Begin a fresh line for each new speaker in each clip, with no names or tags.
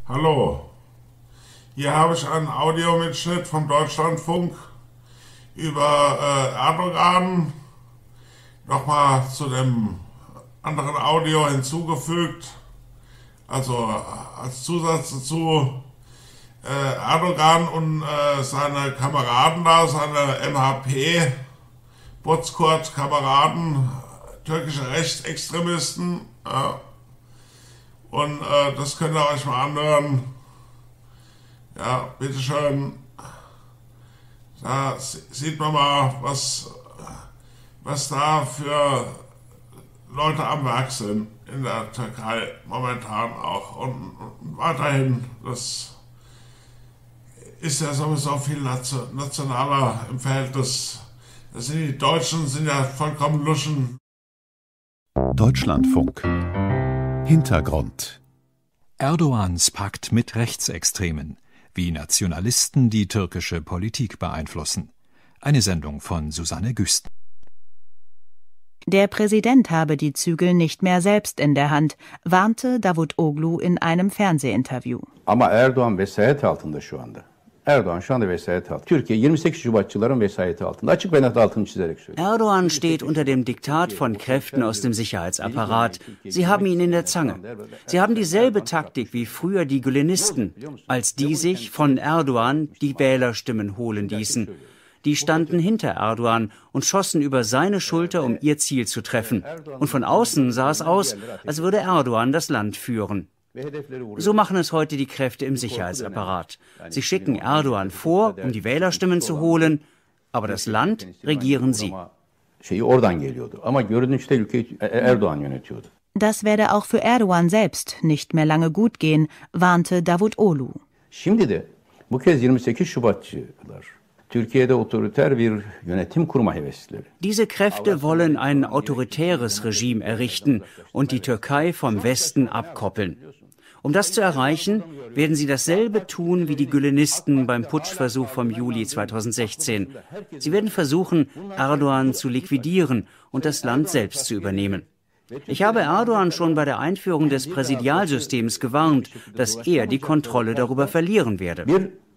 Hallo, hier habe ich einen Audiomitschnitt vom Deutschlandfunk über ErDOGan, nochmal zu dem anderen Audio hinzugefügt, also als Zusatz dazu. ErDOGan und seine Kameraden da, seine MHP, Bozkurt-Kameraden, türkische Rechtsextremisten, ja. Und das könnt ihr euch mal anhören. Ja, bitteschön. Da sieht man mal, was da für Leute am Werk sind in der Türkei momentan auch. Und weiterhin, das ist ja sowieso viel nationaler im Verhältnis. Die Deutschen sind ja vollkommen luschen.
Deutschlandfunk. Hintergrund.
Erdogans Pakt mit Rechtsextremen. Wie Nationalisten die türkische Politik beeinflussen. Eine Sendung von Susanne Güsten.
Der Präsident habe die Zügel nicht mehr selbst in der Hand, warnte Davutoglu in einem Fernsehinterview.
Ama Erdoğan vesayet altında şu anda. Erdoğan şu anda vesayet altında. Türkiye 28 Şubatçıların vesayeti altında. Açık ve net altını çizerek söylüyor.
Erdoğan steht unter dem Diktat von Kräften aus dem Sicherheitsapparat. Sie haben ihn in der Zange. Sie haben dieselbe Taktik wie früher die Gülenisten, als die sich von Erdoğan die Wählerstimmen holen ließen. Die standen hinter Erdoğan und schossen über seine Schulter, um ihr Ziel zu treffen. Und von außen sah es aus, als würde Erdoğan das Land führen. So machen es heute die Kräfte im Sicherheitsapparat. Sie schicken Erdoğan vor, um die Wählerstimmen zu holen, aber das Land regieren sie.
Das werde auch für Erdoğan selbst nicht mehr lange gut gehen, warnte Davutoglu.
Şimdi de bu kez 28 Şubatçılar Türkiye'de otoriter bir yönetim kurma heveslileri.
Diese Kräfte wollen ein autoritäres Regime errichten und die Türkei vom Westen abkoppeln. Um das zu erreichen, werden sie dasselbe tun wie die Gülenisten beim Putschversuch vom Juli 2016. Sie werden versuchen, Erdoğan zu liquidieren und das Land selbst zu übernehmen. Ich habe Erdoğan schon bei der Einführung des Präsidialsystems gewarnt, dass er die Kontrolle darüber verlieren werde.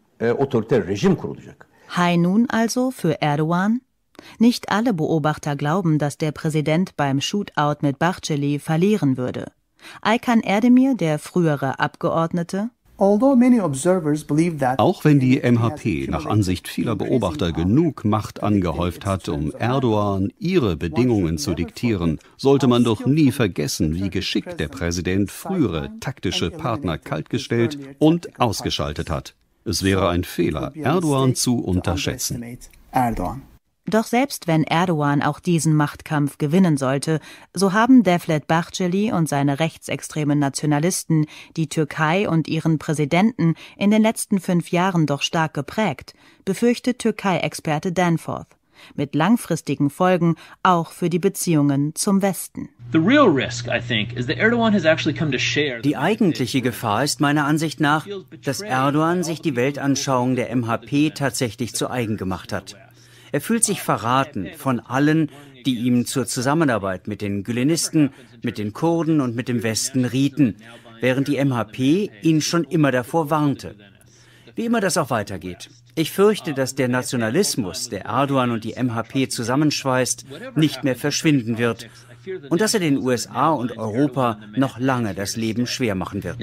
High Noon also für Erdoğan? Nicht alle Beobachter glauben, dass der Präsident beim Shootout mit Bahçeli verlieren würde. Aykan Erdemir, der frühere Abgeordnete:
Auch wenn die MHP nach Ansicht vieler Beobachter genug Macht angehäuft hat, um Erdoğan ihre Bedingungen zu diktieren, sollte man doch nie vergessen, wie geschickt der Präsident frühere taktische Partner kaltgestellt und ausgeschaltet hat. Es wäre ein Fehler, Erdoğan zu unterschätzen.
Doch selbst wenn Erdoğan auch diesen Machtkampf gewinnen sollte, so haben Devlet Bahçeli und seine rechtsextremen Nationalisten die Türkei und ihren Präsidenten in den letzten 5 Jahren doch stark geprägt, befürchtet Türkei-Experte Danforth. Mit langfristigen Folgen auch für die Beziehungen zum Westen.
Die eigentliche Gefahr ist meiner Ansicht nach, dass Erdoğan sich die Weltanschauung der MHP tatsächlich zu eigen gemacht hat. Er fühlt sich verraten von allen, die ihm zur Zusammenarbeit mit den Gülenisten, mit den Kurden und mit dem Westen rieten, während die MHP ihn schon immer davor warnte. Wie immer das auch weitergeht. Ich fürchte, dass der Nationalismus, der Erdoğan und die MHP zusammenschweißt, nicht mehr verschwinden wird und dass er den USA und Europa noch lange das Leben schwer machen wird.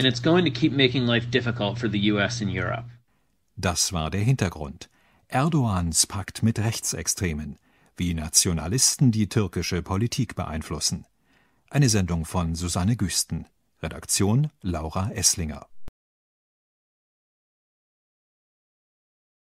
Das war der Hintergrund. Erdogans Pakt mit Rechtsextremen. Wie Nationalisten die türkische Politik beeinflussen. Eine Sendung von Susanne Güsten. Redaktion Laura Esslinger.